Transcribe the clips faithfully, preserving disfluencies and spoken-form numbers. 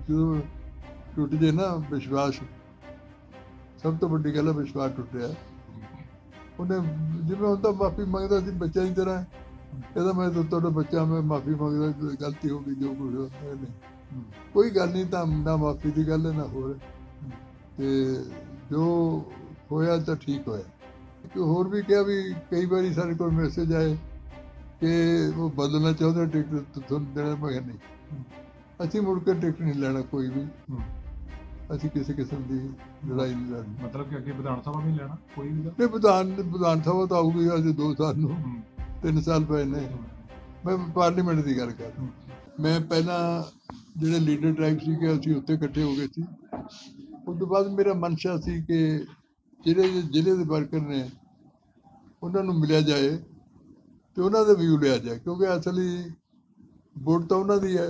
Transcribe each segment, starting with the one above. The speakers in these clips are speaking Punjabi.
ਜਦੋਂ ਟੁੱਟ ਜੇ ਨਾ ਵਿਸ਼ਵਾਸ, ਸਭ ਤੋਂ ਵੱਡੀ ਗੱਲ ਹੈ ਵਿਸ਼ਵਾਸ ਟੁੱਟਿਆ। ਉਹਨੇ ਜਿਵੇਂ ਹੁਣ ਤਾਂ ਮਾਫੀ ਮੰਗਦਾ ਸੀ ਬੱਚਿਆਂ ਦੀ ਤਰ੍ਹਾਂ, ਕਹਿੰਦਾ ਮੈਂ ਤਾਂ ਤੁਹਾਡਾ ਬੱਚਾ, ਮੈਂ ਮਾਫੀ ਮੰਗਦਾ, ਗਲਤੀ ਹੋ ਗਈ ਜੋ ਕੁਝ ਹੋਇਆ। ਨਹੀਂ, ਕੋਈ ਗੱਲ ਨਹੀਂ, ਤਾਂ ਨਾ ਮਾਫੀ ਦੀ ਗੱਲ ਹੈ ਨਾ ਹੋਰ। ਤੇ ਜੋ ਹੋਇਆ ਤਾਂ ਠੀਕ ਹੋਇਆ। ਇੱਕ ਹੋਰ ਵੀ ਕਿਹਾ ਵੀ ਕਈ ਵਾਰੀ ਸਾਡੇ ਕੋਲ ਮੈਸੇਜ ਆਏ ਕਿ ਉਹ ਬਦਲਣਾ ਚਾਹੁੰਦੇ ਟਿਕਟ ਤੁਹਾਨੂੰ ਦੇਣਾ। ਮੈਂ ਕਿਹਾ ਨਹੀਂ, ਅਸੀਂ ਮੁੜ ਕੇ ਟਿਕਟ ਨਹੀਂ ਲੈਣਾ ਕੋਈ ਵੀ। ਅਸੀਂ ਕਿਸੇ ਕਿਸਮ ਦੀ ਲੜਾਈ ਨਹੀਂ ਲੜਨੀ। ਮਤਲਬ ਕਿ ਅੱਗੇ ਵਿਧਾਨ ਸਭਾ ਵੀ ਲੈਣਾ ਕੋਈ ਵੀ? ਨਹੀਂ, ਵਿਧਾਨ ਵਿਧਾਨ ਸਭਾ ਤਾਂ ਆਊਗੀ ਅਜੇ ਦੋ ਸਾਲ ਨੂੰ, ਤਿੰਨ ਸਾਲ ਪਏ ਨੇ। ਮੈਂ ਪਾਰਲੀਮੈਂਟ ਦੀ ਗੱਲ ਕਰ ਰਿਹਾ। ਮੈਂ ਪਹਿਲਾਂ ਜਿਹੜੇ ਲੀਡਰ ਟ੍ਰਾਈਬ ਸੀਗੇ ਅਸੀਂ ਉੱਥੇ ਇਕੱਠੇ ਹੋ ਗਏ ਸੀ। ਉਸ ਤੋਂ ਬਾਅਦ ਮੇਰਾ ਮਨਸ਼ਾ ਸੀ ਕਿ ਜਿਹੜੇ ਜ਼ਿਲ੍ਹੇ ਦੇ ਵਰਕਰ ਨੇ ਉਹਨਾਂ ਨੂੰ ਮਿਲਿਆ ਜਾਏ ਅਤੇ ਉਹਨਾਂ ਦਾ ਵਿਊ ਲਿਆ ਜਾਏ, ਕਿਉਂਕਿ ਅਸਲੀ ਵੋਟ ਤਾਂ ਉਹਨਾਂ ਦੀ ਹੈ।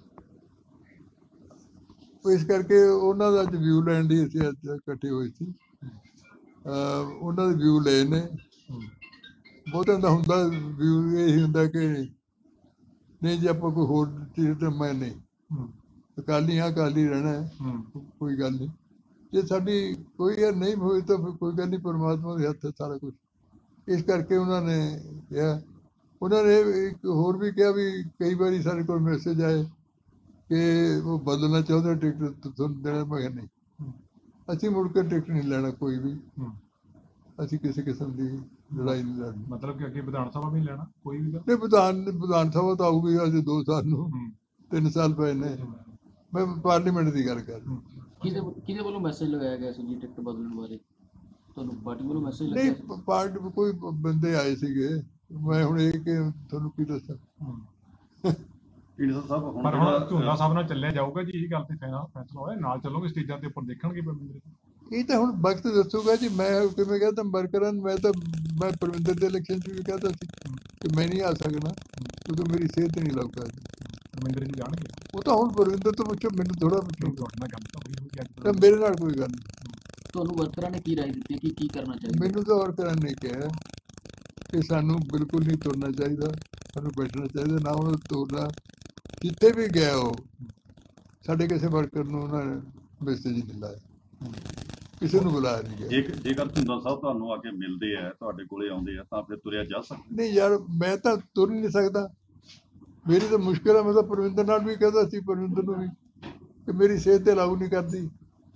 ਇਸ ਕਰਕੇ ਉਹਨਾਂ ਦਾ ਅੱਜ ਵਿਊ ਲੈਣ ਲਈ ਅਸੀਂ ਅੱਜ ਇਕੱਠੇ ਹੋਏ ਸੀ। ਉਹਨਾਂ ਦੇ ਵਿਊ ਲਏ ਨੇ। ਬਹੁਤਿਆਂ ਦਾ ਹੁੰਦਾ ਵਿਊ ਇਹੀ ਹੁੰਦਾ ਕਿ ਨਹੀਂ ਜੇ ਆਪਾਂ ਕੋਈ ਹੋਰ ਚੀਜ਼ ਤਾਂ ਮੈਂ ਨਹੀਂ, ਅਕਾਲੀ ਹਾਂ, ਅਕਾਲੀ ਰਹਿਣਾ, ਕੋਈ ਗੱਲ ਨਹੀਂ। ਜੇ ਸਾਡੀ ਕੋਈ ਯਾਰ ਨਹੀਂ ਹੋਈ ਤਾਂ ਫਿਰ ਕੋਈ ਗੱਲ ਨਹੀਂ, ਪਰਮਾਤਮਾ ਦੇ ਹੱਥ ਹੈ ਸਾਰਾ ਕੁਛ। ਇਸ ਕਰਕੇ ਉਹਨਾਂ ਨੇ ਕਿਹਾ। ਉਹਨਾਂ ਨੇ ਇੱਕ ਹੋਰ ਵੀ ਕਿਹਾ ਵੀ ਕਈ ਵਾਰੀ ਸਾਡੇ ਕੋਲ ਮੈਸੇਜ ਆਏ ਕਿ ਉਹ ਬਦਲਣਾ ਚਾਹੁੰਦੇ ਟਿਕਟ ਤੁਹਾਨੂੰ ਦੇਣਾ। ਮੈਂ ਕਿਹਾ ਨਹੀਂ, ਅਸੀਂ ਮੁੜ ਕੇ ਟਿਕਟ ਨਹੀਂ ਲੈਣਾ ਕੋਈ ਵੀ। ਅਸੀਂ ਕਿਸੇ ਕਿਸਮ ਦੀ ਲੜਾਈ ਨਹੀਂ ਲੜਨੀ। ਮਤਲਬ ਕਿ ਅੱਗੇ ਵਿਧਾਨ ਸਭਾ ਵੀ ਲੈਣਾ ਕੋਈ ਵੀ? ਨਹੀਂ, ਵਿਧਾਨ ਵਿਧਾਨ ਸਭਾ ਤਾਂ ਆਊਗੀ ਅਜੇ ਦੋ ਸਾਲ ਨੂੰ, ਤਿੰਨ ਸਾਲ ਪਏ ਨੇ। ਮੈਂ ਪਾਰਲੀਮੈਂਟ ਦੀ ਗੱਲ ਕਰ ਰਿਹਾ। ਕਿਹਦੇ ਕਿਹਦੇ ਵੱਲੋਂ ਮੈਸੇਜ ਲਗਾਇਆ ਗਿਆ ਸੀ ਜੀ ਟਿਕਟ ਬਦਲਣ ਬਾਰੇ? ਤੁਹਾਨੂੰ ਪਾਰਟੀ ਵੱਲੋਂ ਮੈਸੇਜ ਲੱਗਿਆ? ਨਹੀਂ, ਪਾਰਟੀ ਕੋਈ ਬੰਦੇ ਆਏ ਸੀਗੇ। ਮੈਂ ਹੁਣ ਇਹ ਕਿ ਤੁਹਾਨੂੰ ਕੀ ਦੱਸਾਂ। ਪਰ ਹੁਣ ਝੂਲਾ ਸਾਹਿਬ ਨਾਲ ਚੱਲਿਆ ਜਾਊਗਾ ਜੀ, ਇਹ ਗੱਲ ਤੇ ਫੈਸਲਾ ਹੋਇਆ, ਨਾਲ ਚੱਲੋਗੇ ਸਟੇਜਾਂ ਦੇ ਉੱਪਰ ਦੇਖਣਗੇ ਪਰਮਿੰਦਰ? ਇਹ ਤਾਂ ਹੁਣ ਵਕਤ ਦੱਸੂਗਾ ਜੀ। ਮੈਂ ਕਿਵੇਂ ਕਹਿੰਦਾ ਵਰਕਰਾਂ ਨੂੰ, ਮੈਂ ਤਾਂ ਮੈਂ ਪਰਮਿੰਦਰ ਦੇ ਇਲੈਕਸ਼ਨ 'ਚ ਵੀ ਕਹਿੰਦਾ ਸੀ ਕਿ ਮੈਂ ਨਹੀਂ ਆ ਸਕਦਾ ਕਿਉਂਕਿ ਮੇਰੀ ਸਿਹਤ ਨਹੀਂ ਲੱਗ ਪਾਈ। ਪਰਮਿੰਦਰ ਜੀ ਜਾਣਗੇ? ਉਹ ਤਾਂ ਹੁਣ ਪਰਮਿੰਦਰ ਤੋਂ ਪੁੱਛੋ, ਮੈਨੂੰ ਥੋੜ੍ਹਾ ਪੁੱਛੋ। ਤੁਹਾਡੇ ਨਾਲ ਗੱਲ ਤਾਂ ਹੋਈ ਹੋਊਗੀ ਅੱਜ? ਤਾਂ ਮੇਰੇ ਨਾਲ ਕੋਈ ਗੱਲ ਨਹੀਂ। ਤੁਹਾਨੂੰ ਵਰਕਰਾਂ ਨੇ ਕੀ ਰਾਏ ਦਿੱਤੀ ਕਿ ਕੀ ਕਰਨਾ ਚਾਹੀਦਾ? ਮੈਨੂੰ ਤਾਂ ਵਰਕਰਾਂ ਨੇ ਕਿਹਾ ਕਿ ਸਾਨੂੰ ਬਿਲਕੁਲ ਨਹੀਂ ਤੁਰਨਾ ਚਾਹੀਦਾ, ਸਾਨੂੰ ਬੈਠਣਾ ਚਾਹੀਦਾ, ਨਾ ਉਹਨੂੰ ਤੁਰਨਾ। ਜਿੱਥੇ ਵੀ ਗਿਆ ਉਹ ਸਾਡੇ ਕਿਸੇ ਵਰਕਰ ਨੂੰ ਉਹਨਾਂ ਨੇ ਮੈਸੇਜ ਨਹੀਂ ਲਾਇਆ, ਕਿਸੇ ਨੂੰ ਬੁਲਾਇਆ ਨਹੀਂ ਗਿਆ। ਜੇਕਰ ਜੇਕਰ ਝੁੰਦਾ ਸਾਹਿਬ ਤੁਹਾਨੂੰ ਆ ਕੇ ਮਿਲਦੇ ਆ, ਤੁਹਾਡੇ ਕੋਲੇ ਆਉਂਦੇ ਆ, ਤਾਂ ਫਿਰ ਤੁਰਿਆ ਜਾ ਸਕਦਾ? ਨਹੀਂ ਯਾਰ, ਮੈਂ ਤਾਂ ਤੁਰ ਨਹੀਂ ਸਕਦਾ, ਮੇਰੀ ਤਾਂ ਮੁਸ਼ਕਿਲ ਹੈ। ਮੈਂ ਤਾਂ ਪਰਵਿੰਦਰ ਨਾਲ ਵੀ ਕਹਿੰਦਾ ਸੀ, ਪਰਵਿੰਦਰ ਨੂੰ ਵੀ, ਕਿ ਮੇਰੀ ਸਿਹਤ ਤੇ ਲਾਗੂ ਨਹੀਂ ਕਰਦੀ।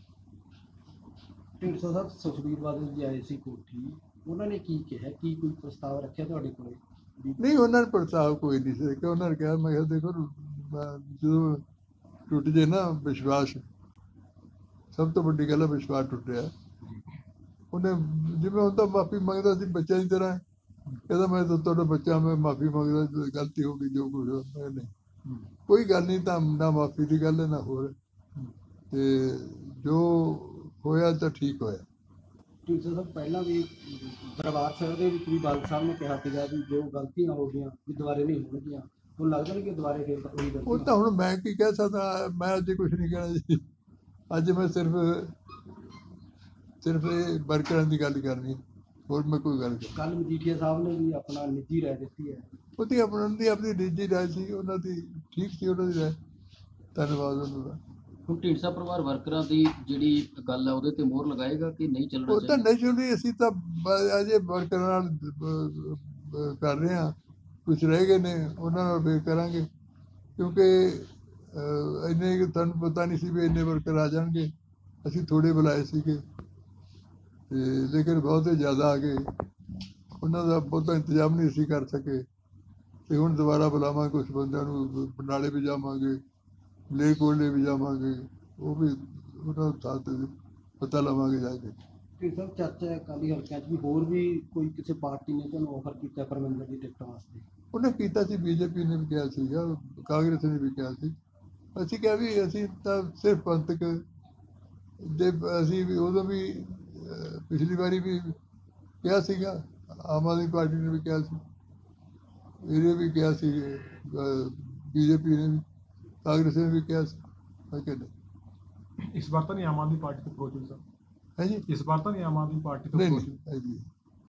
ਢੀਂਡਸਾ ਸਾਹਿਬ ਸੁਖਬੀਰ ਬਾਦਲ ਜੀ ਆਏ ਸੀ ਕੋਠੀ, ਉਹਨਾਂ ਨੇ ਕੀ ਕਿਹਾ? ਕੀ ਕੋਈ ਪ੍ਰਸਤਾਵ ਰੱਖਿਆ ਤੁਹਾਡੇ ਕੋਲੇ? ਨਹੀਂ, ਉਹਨਾਂ ਨੇ ਪ੍ਰਸਤਾਵ ਕੋਈ ਨਹੀਂ ਸੀ ਕਿ ਉਹਨਾਂ ਨੇ ਕਿਹਾ। ਮੈਂ ਕਿਹਾ ਦੇਖੋ, ਜਦੋਂ ਟੁੱਟ ਜੇ ਨਾ ਵਿਸ਼ਵਾਸ, ਸਭ ਤੋਂ ਵੱਡੀ ਗੱਲ ਹੈ ਵਿਸ਼ਵਾਸ ਟੁੱਟਿਆ। ਉਹਨੇ ਜਿਵੇਂ ਹੁਣ ਤਾਂ ਮਾਫੀ ਮੰਗਦਾ ਸੀ ਬੱਚਿਆਂ ਦੀ ਤਰ੍ਹਾਂ, ਕਹਿੰਦਾ ਮੈਂ ਤਾਂ ਤੁਹਾਡਾ ਬੱਚਾ, ਮੈਂ ਮਾਫੀ ਮੰਗਦਾ, ਗਲਤੀ ਹੋ ਗਈ ਜੋ ਕੁਝ ਹੋਇਆ। ਨਹੀਂ, ਕੋਈ ਗੱਲ ਨਹੀਂ, ਤਾਂ ਨਾ ਮਾਫੀ ਦੀ ਗੱਲ ਹੈ ਨਾ ਹੋਰ। ਤੇ ਜੋ ਹੋਇਆ ਤਾਂ ਠੀਕ ਹੋਇਆ। ਢੀਂਡਸਾ ਸਾਹਿਬ ਪਹਿਲਾਂ ਵੀ ਦਰਬਾਰ ਸਾਹਿਬ ਦੇ ਵਿੱਚ ਵੀ ਬਾਦਲ ਸਾਹਿਬ ਨੇ ਕਿਹਾ ਸੀਗਾ ਵੀ ਜੋ ਗਲਤੀਆਂ ਹੋ ਗਈਆਂ ਵੀ ਦੁਬਾਰੇ ਨਹੀਂ ਹੋਣਗੀਆਂ। ਹੁਣ ਲੱਗਦਾ ਨਹੀਂ ਕਿ ਦੁਬਾਰੇ ਫਿਰ ਉਹੀ ਗਲਤੀ? ਉਹ ਤਾਂ ਹੁਣ ਮੈਂ ਕੀ ਕਹਿ ਸਕਦਾ, ਮੈਂ ਅੱਜ ਕੁਛ ਨਹੀਂ ਕਹਿਣਾ ਜੀ। ਅੱਜ ਮੈਂ ਸਿਰਫ ਸਿਰਫ ਇਹ ਵਰਕਰਾਂ ਦੀ ਗੱਲ ਕਰਨੀ, ਹੋਰ ਮੈਂ ਕੋਈ ਗੱਲ ਨਹੀਂ। ਕੱਲ੍ਹ ਮਜੀਠੀਆ ਸਾਹਿਬ ਨੇ ਵੀ ਆਪਣਾ ਨਿੱਜੀ ਰਾਏ ਦਿੱਤੀ ਹੈ। ਉਹਦੀ ਆਪਣਾ ਦੀ ਆਪਣੀ ਨਿੱਜੀ ਰਾਏ ਸੀ, ਉਹਨਾਂ ਦੀ ਠੀਕ ਸੀ ਉਹਨਾਂ ਦੀ ਰਾਏ। ਧੰਨਵਾਦ ਉਹਨਾਂ ਦਾ। ਹੁਣ ਢੀਂਡਸਾ ਪਰਿਵਾਰ ਵਰਕਰਾਂ ਦੀ ਜਿਹੜੀ ਗੱਲ ਹੈ ਉਹਦੇ ਤੇ ਮੋਹਰ ਲਗਾਏਗਾ ਕਿ ਨਹੀਂ ਚੱਲਣਾ ਉਹ ਤਾਂ ਚਾਹੀਦਾ? ਨੈਚੁਰਲੀ ਅਸੀਂ ਤਾਂ ਅਜੇ ਵਰਕਰਾਂ ਨਾਲ ਕਰ ਰਹੇ ਹਾਂ, ਕੁਛ ਰਹਿ ਗਏ ਨੇ ਉਹਨਾਂ ਨਾਲ ਫਿਰ ਕਰਾਂਗੇ, ਕਿਉਂਕਿ ਇੰਨੇ ਤੁਹਾਨੂੰ ਪਤਾ ਨਹੀਂ ਸੀ ਵੀ ਇੰਨੇ ਵਰਕਰ ਆ ਜਾਣਗੇ। ਅਸੀਂ ਥੋੜ੍ਹੇ ਬੁਲਾਏ ਸੀਗੇ ਅਤੇ ਲੇਕਿਨ ਬਹੁਤ ਜ਼ਿਆਦਾ ਆ ਗਏ, ਉਹਨਾਂ ਦਾ ਬਹੁਤਾ ਇੰਤਜ਼ਾਮ ਨਹੀਂ ਅਸੀਂ ਕਰ ਸਕੇ। ਅਤੇ ਹੁਣ ਦੁਬਾਰਾ ਬੁਲਾਵਾਂਗੇ ਕੁਛ ਬੰਦਿਆਂ ਨੂੰ, ਬਰਨਾਲੇ ਵੀ ਜਾਵਾਂਗੇ, ਮਲੇਰਕੋਟਲੇ ਵੀ ਜਾਵਾਂਗੇ, ਉਹ ਵੀ ਉਹਨਾਂ ਸਾਥ ਪਤਾ ਲਵਾਂਗੇ ਜਾ ਕੇ। ਢੀਂਡਸਾ ਸਾਹਿਬ ਚਰਚਾ ਅਕਾਲੀ ਹਲਕਿਆਂ 'ਚ ਵੀ ਹੋਰ ਵੀ ਕੋਈ ਕਿਸੇ ਪਾਰਟੀ ਨੇ ਤੁਹਾਨੂੰ ਆਫਰ ਕੀਤਾ ਪਰਮਿੰਦਰ ਦੀ ਟਿਕਟ ਵਾਸਤੇ? ਉਹਨੇ ਕੀਤਾ ਸੀ, ਬੀਜੇਪੀ ਨੇ ਵੀ ਕਿਹਾ ਸੀਗਾ, ਕਾਂਗਰਸ ਨੇ ਵੀ ਕਿਹਾ ਸੀ। ਅਸੀਂ ਕਿਹਾ ਵੀ ਅਸੀਂ ਤਾਂ ਸਿਰਫ ਪੰਥਕ ਦੇ, ਅਸੀਂ ਵੀ ਉਦੋਂ ਵੀ ਪਿਛਲੀ ਵਾਰੀ ਵੀ ਕਿਹਾ ਸੀਗਾ, ਆਮ ਆਦਮੀ ਪਾਰਟੀ ਨੇ ਵੀ ਕਿਹਾ ਸੀ, ਇਹਨੇ ਵੀ ਕਿਹਾ ਸੀ, ਬੀਜੇਪੀ ਨੇ ਵੀ, ਕਾਂਗਰਸ ਨੇ ਵੀ ਕਿਹਾ ਸੀ। ਮੈਂ ਕਿਹਾ ਨਹੀਂ। ਇਸ ਵਾਰ ਤਾਂ ਨਹੀਂ ਆਮ ਆਦਮੀ ਪਾਰਟੀ ਤੋਂ ਅਪਰੋਚ ਹੋਈ ਸਰ? ਹੈ ਜੀ, ਇਸ ਵਾਰ ਤਾਂ ਨਹੀਂ ਆਮ ਆਦਮੀ ਪਾਰਟੀ ਤੋਂ ਨਹੀਂ ਅਪਰੋਚ? ਨਹੀਂ।